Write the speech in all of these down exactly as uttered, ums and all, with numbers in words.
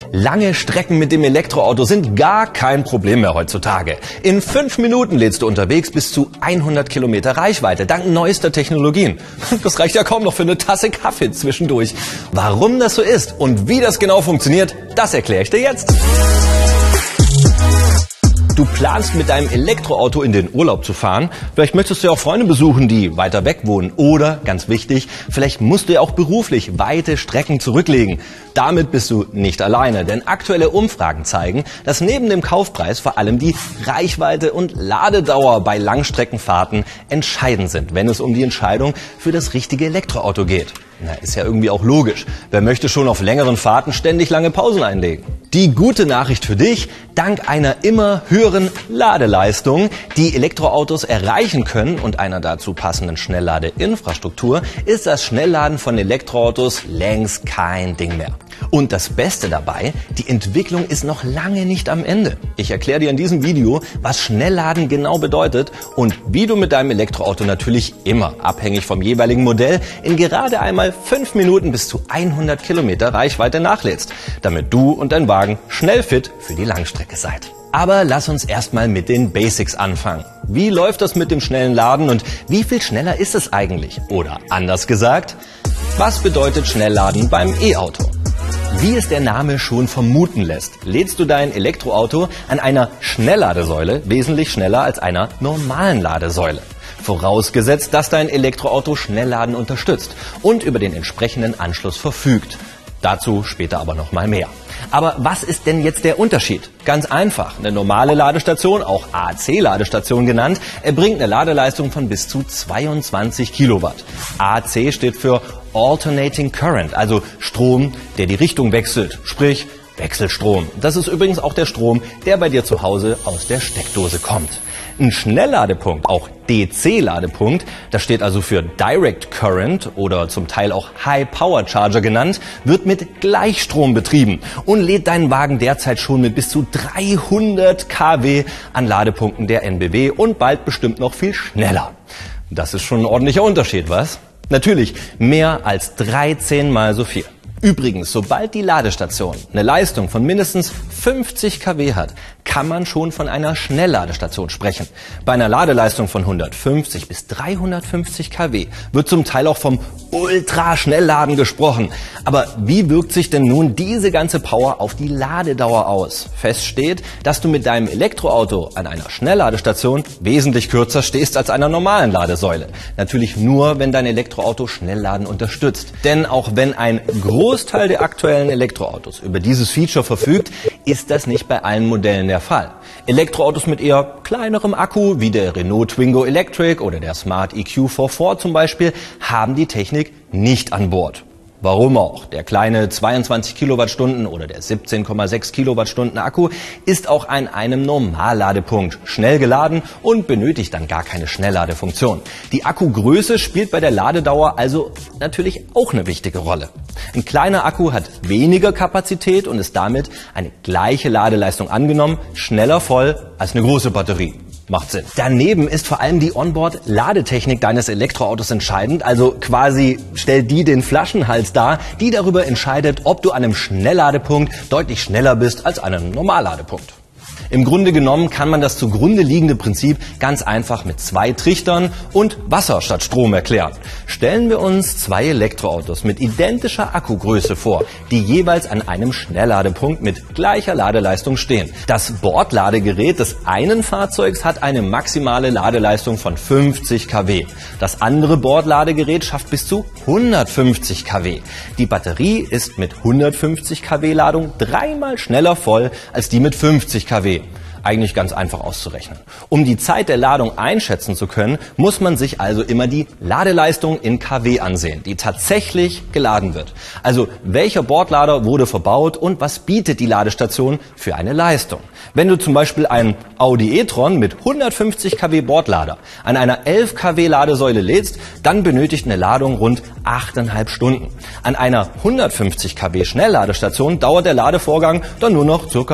Lange Strecken mit dem Elektroauto sind gar kein Problem mehr heutzutage. In fünf Minuten lädst du unterwegs bis zu hundert Kilometer Reichweite, dank neuester Technologien. Das reicht ja kaum noch für eine Tasse Kaffee zwischendurch. Warum das so ist und wie das genau funktioniert, das erkläre ich dir jetzt. Du planst mit deinem Elektroauto in den Urlaub zu fahren. Vielleicht möchtest du ja auch Freunde besuchen, die weiter weg wohnen. Oder, ganz wichtig, vielleicht musst du ja auch beruflich weite Strecken zurücklegen. Damit bist du nicht alleine, denn aktuelle Umfragen zeigen, dass neben dem Kaufpreis vor allem die Reichweite und Ladedauer bei Langstreckenfahrten entscheidend sind, wenn es um die Entscheidung für das richtige Elektroauto geht. Na, ist ja irgendwie auch logisch. Wer möchte schon auf längeren Fahrten ständig lange Pausen einlegen? Die gute Nachricht für dich: Dank einer immer höheren Ladeleistung, die Elektroautos erreichen können, und einer dazu passenden Schnellladeinfrastruktur, ist das Schnellladen von Elektroautos längst kein Ding mehr. Und das Beste dabei: Die Entwicklung ist noch lange nicht am Ende. Ich erkläre dir in diesem Video, was Schnellladen genau bedeutet und wie du mit deinem Elektroauto natürlich immer, abhängig vom jeweiligen Modell, in gerade einmal fünf Minuten bis zu hundert Kilometer Reichweite nachlädst, damit du und dein Wagen schnell fit für die Langstrecke seid. Aber lass uns erstmal mit den Basics anfangen. Wie läuft das mit dem schnellen Laden und wie viel schneller ist es eigentlich? Oder anders gesagt, was bedeutet Schnellladen beim E-Auto? Wie es der Name schon vermuten lässt, lädst du dein Elektroauto an einer Schnellladesäule wesentlich schneller als einer normalen Ladesäule. Vorausgesetzt, dass dein Elektroauto Schnellladen unterstützt und über den entsprechenden Anschluss verfügt. Dazu später aber noch mal mehr. Aber was ist denn jetzt der Unterschied? Ganz einfach. Eine normale Ladestation, auch A C-Ladestation genannt, erbringt eine Ladeleistung von bis zu zweiundzwanzig Kilowatt. A C steht für Alternating Current, also Strom, der die Richtung wechselt, sprich Wechselstrom. Das ist übrigens auch der Strom, der bei dir zu Hause aus der Steckdose kommt. Ein Schnellladepunkt, auch D C-Ladepunkt, das steht also für Direct Current oder zum Teil auch High Power Charger genannt, wird mit Gleichstrom betrieben und lädt deinen Wagen derzeit schon mit bis zu dreihundert Kilowatt an Ladepunkten der N B W und bald bestimmt noch viel schneller. Das ist schon ein ordentlicher Unterschied, was? Natürlich mehr als dreizehn Mal so viel. Übrigens, sobald die Ladestation eine Leistung von mindestens fünfzig Kilowatt hat, kann man schon von einer Schnellladestation sprechen. Bei einer Ladeleistung von hundertfünfzig bis dreihundertfünfzig Kilowatt wird zum Teil auch vom Ultraschnellladen gesprochen. Aber wie wirkt sich denn nun diese ganze Power auf die Ladedauer aus? Fest steht, dass du mit deinem Elektroauto an einer Schnellladestation wesentlich kürzer stehst als einer normalen Ladesäule. Natürlich nur, wenn dein Elektroauto Schnellladen unterstützt. Denn auch wenn ein Großteil der aktuellen Elektroautos über dieses Feature verfügt, ist das nicht bei allen Modellen der Fall. Elektroautos mit eher kleinerem Akku, wie der Renault Twingo Electric oder der Smart E Q vierundvierzig zum Beispiel, haben die Technik nicht an Bord. Warum auch? Der kleine zweiundzwanzig Kilowattstunden oder der siebzehn Komma sechs Kilowattstunden Akku ist auch an einem Normalladepunkt schnell geladen und benötigt dann gar keine Schnellladefunktion. Die Akkugröße spielt bei der Ladedauer also natürlich auch eine wichtige Rolle. Ein kleiner Akku hat weniger Kapazität und ist damit eine gleiche Ladeleistung angenommen, schneller voll als eine große Batterie. Macht Sinn. Daneben ist vor allem die Onboard-Ladetechnik deines Elektroautos entscheidend, also quasi stellt die den Flaschenhals dar, die darüber entscheidet, ob du an einem Schnellladepunkt deutlich schneller bist als an einem Normalladepunkt. Im Grunde genommen kann man das zugrunde liegende Prinzip ganz einfach mit zwei Trichtern und Wasser statt Strom erklären. Stellen wir uns zwei Elektroautos mit identischer Akkugröße vor, die jeweils an einem Schnellladepunkt mit gleicher Ladeleistung stehen. Das Bordladegerät des einen Fahrzeugs hat eine maximale Ladeleistung von fünfzig Kilowatt. Das andere Bordladegerät schafft bis zu hundertfünfzig Kilowatt. Die Batterie ist mit hundertfünfzig Kilowatt Ladung dreimal schneller voll als die mit fünfzig Kilowatt. Eigentlich ganz einfach auszurechnen. Um die Zeit der Ladung einschätzen zu können, muss man sich also immer die Ladeleistung in Kilowatt ansehen, die tatsächlich geladen wird. Also welcher Bordlader wurde verbaut und was bietet die Ladestation für eine Leistung? Wenn du zum Beispiel einen Audi e-tron mit hundertfünfzig Kilowatt Bordlader an einer elf Kilowatt Ladesäule lädst, dann benötigt eine Ladung rund achteinhalb Stunden. An einer hundertfünfzig Kilowatt Schnellladestation dauert der Ladevorgang dann nur noch circa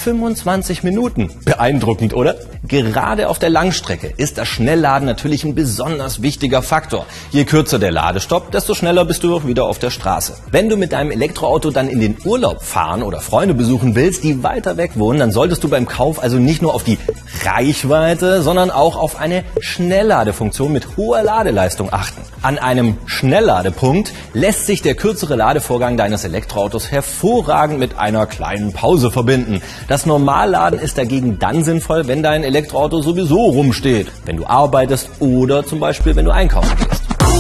fünfundzwanzig Minuten. Beeindruckend, oder? Gerade auf der Langstrecke ist das Schnellladen natürlich ein besonders wichtiger Faktor. Je kürzer der Ladestopp, desto schneller bist du auch wieder auf der Straße. Wenn du mit deinem Elektroauto dann in den Urlaub fahren oder Freunde besuchen willst, die weiter weg wohnen, dann solltest du beim Kauf also nicht nur auf die Reichweite, sondern auch auf eine Schnellladefunktion mit hoher Ladeleistung achten. An einem Schnellladepunkt lässt sich der kürzere Ladevorgang deines Elektroautos hervorragend mit einer kleinen Pause verbinden. Das Normalladen ist dagegen dann sinnvoll, wenn dein Elektroauto sowieso rumsteht, wenn du arbeitest oder zum Beispiel, wenn du einkaufen gehst.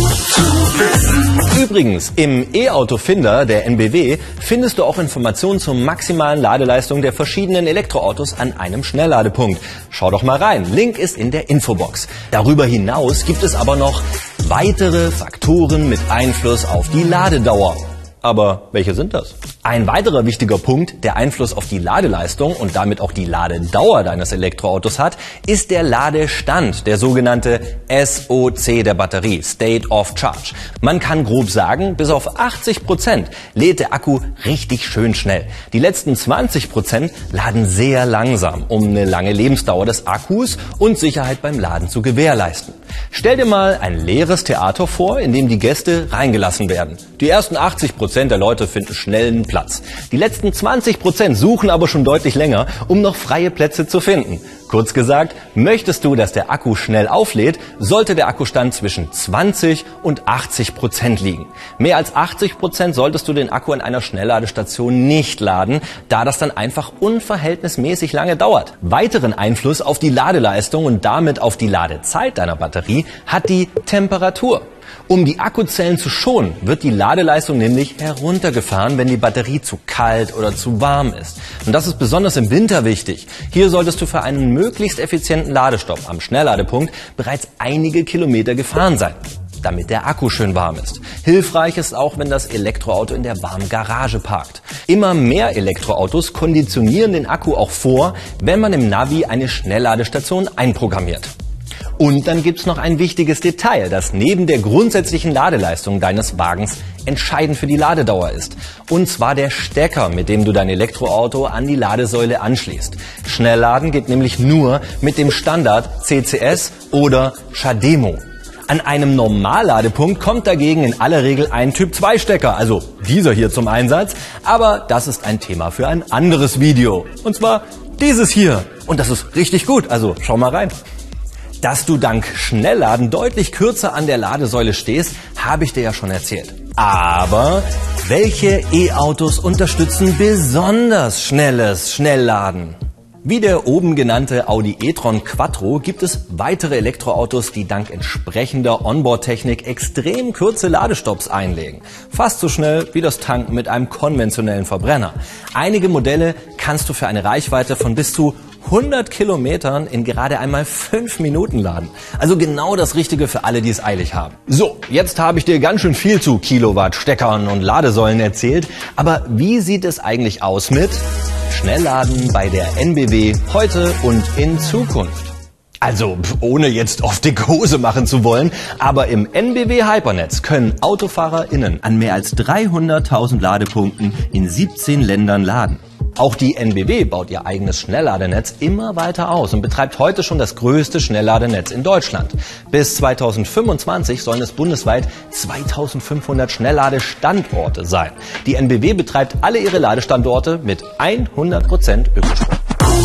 Übrigens, im E-Auto-Finder der N B W findest du auch Informationen zur maximalen Ladeleistung der verschiedenen Elektroautos an einem Schnellladepunkt. Schau doch mal rein, Link ist in der Infobox. Darüber hinaus gibt es aber noch weitere Faktoren mit Einfluss auf die Ladedauer. Aber welche sind das? Ein weiterer wichtiger Punkt, der Einfluss auf die Ladeleistung und damit auch die Ladedauer deines Elektroautos hat, ist der Ladestand, der sogenannte S O C der Batterie, State of Charge. Man kann grob sagen, bis auf achtzig Prozent lädt der Akku richtig schön schnell. Die letzten zwanzig Prozent laden sehr langsam, um eine lange Lebensdauer des Akkus und Sicherheit beim Laden zu gewährleisten. Stell dir mal ein leeres Theater vor, in dem die Gäste reingelassen werden. Die ersten achtzig Prozent der Leute finden schnell einen Platz. Die letzten zwanzig Prozent suchen aber schon deutlich länger, um noch freie Plätze zu finden. Kurz gesagt, möchtest du, dass der Akku schnell auflädt, sollte der Akkustand zwischen zwanzig und achtzig Prozent liegen. Mehr als achtzig Prozent solltest du den Akku in einer Schnellladestation nicht laden, da das dann einfach unverhältnismäßig lange dauert. Weiteren Einfluss auf die Ladeleistung und damit auf die Ladezeit deiner Batterie hat die Temperatur. Um die Akkuzellen zu schonen, wird die Ladeleistung nämlich heruntergefahren, wenn die Batterie zu kalt oder zu warm ist. Und das ist besonders im Winter wichtig. Hier solltest du für einen möglichst effizienten Ladestopp am Schnellladepunkt bereits einige Kilometer gefahren sein, damit der Akku schön warm ist. Hilfreich ist auch, wenn das Elektroauto in der warmen Garage parkt. Immer mehr Elektroautos konditionieren den Akku auch vor, wenn man im Navi eine Schnellladestation einprogrammiert. Und dann gibt's noch ein wichtiges Detail, das neben der grundsätzlichen Ladeleistung deines Wagens entscheidend für die Ladedauer ist. Und zwar der Stecker, mit dem du dein Elektroauto an die Ladesäule anschließt. Schnellladen geht nämlich nur mit dem Standard C C S oder CHAdeMO. An einem Normalladepunkt kommt dagegen in aller Regel ein Typ zwei Stecker, also dieser hier zum Einsatz. Aber das ist ein Thema für ein anderes Video. Und zwar dieses hier. Und das ist richtig gut, also schau mal rein. Dass du dank Schnellladen deutlich kürzer an der Ladesäule stehst, habe ich dir ja schon erzählt. Aber welche E-Autos unterstützen besonders schnelles Schnellladen? Wie der oben genannte Audi e-tron Quattro gibt es weitere Elektroautos, die dank entsprechender Onboard-Technik extrem kurze Ladestopps einlegen. Fast so schnell wie das Tanken mit einem konventionellen Verbrenner. Einige Modelle kannst du für eine Reichweite von bis zu hundert Kilometern in gerade einmal fünf Minuten laden. Also genau das Richtige für alle, die es eilig haben. So, jetzt habe ich dir ganz schön viel zu Kilowatt, Steckern und Ladesäulen erzählt. Aber wie sieht es eigentlich aus mit Schnellladen bei der N B W heute und in Zukunft? Also, ohne jetzt auf dicke Hose machen zu wollen, aber im N B W Hypernetz können AutofahrerInnen an mehr als dreihunderttausend Ladepunkten in siebzehn Ländern laden. Auch die N B W baut ihr eigenes Schnellladenetz immer weiter aus und betreibt heute schon das größte Schnellladenetz in Deutschland. Bis zweitausendfünfundzwanzig sollen es bundesweit zweitausendfünfhundert Schnellladestandorte sein. Die N B W betreibt alle ihre Ladestandorte mit hundert Prozent Ökostrom.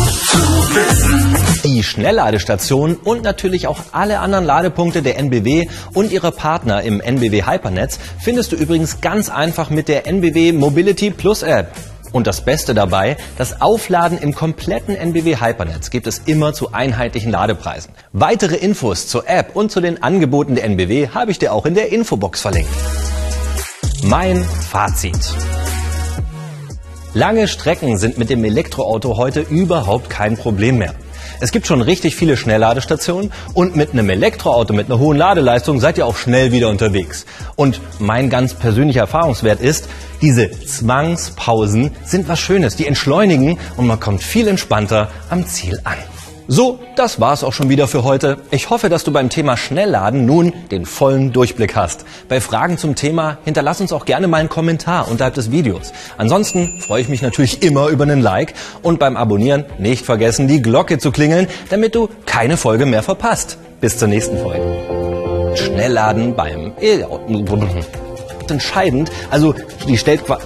Die Schnellladestationen und natürlich auch alle anderen Ladepunkte der N B W und ihrer Partner im N B W Hypernetz findest du übrigens ganz einfach mit der N B W Mobility Plus App. Und das Beste dabei, das Aufladen im kompletten N B W Hypernetz gibt es immer zu einheitlichen Ladepreisen. Weitere Infos zur App und zu den Angeboten der N B W habe ich dir auch in der Infobox verlinkt. Mein Fazit. Lange Strecken sind mit dem Elektroauto heute überhaupt kein Problem mehr. Es gibt schon richtig viele Schnellladestationen und mit einem Elektroauto mit einer hohen Ladeleistung seid ihr auch schnell wieder unterwegs. Und mein ganz persönlicher Erfahrungswert ist, diese Zwangspausen sind was Schönes, die entschleunigen und man kommt viel entspannter am Ziel an. So, das war's auch schon wieder für heute. Ich hoffe, dass du beim Thema Schnellladen nun den vollen Durchblick hast. Bei Fragen zum Thema hinterlass uns auch gerne mal einen Kommentar unterhalb des Videos. Ansonsten freue ich mich natürlich immer über einen Like und beim Abonnieren nicht vergessen, die Glocke zu klingeln, damit du keine Folge mehr verpasst. Bis zur nächsten Folge. Schnellladen beim E-Auto. Entscheidend, also die stellt qua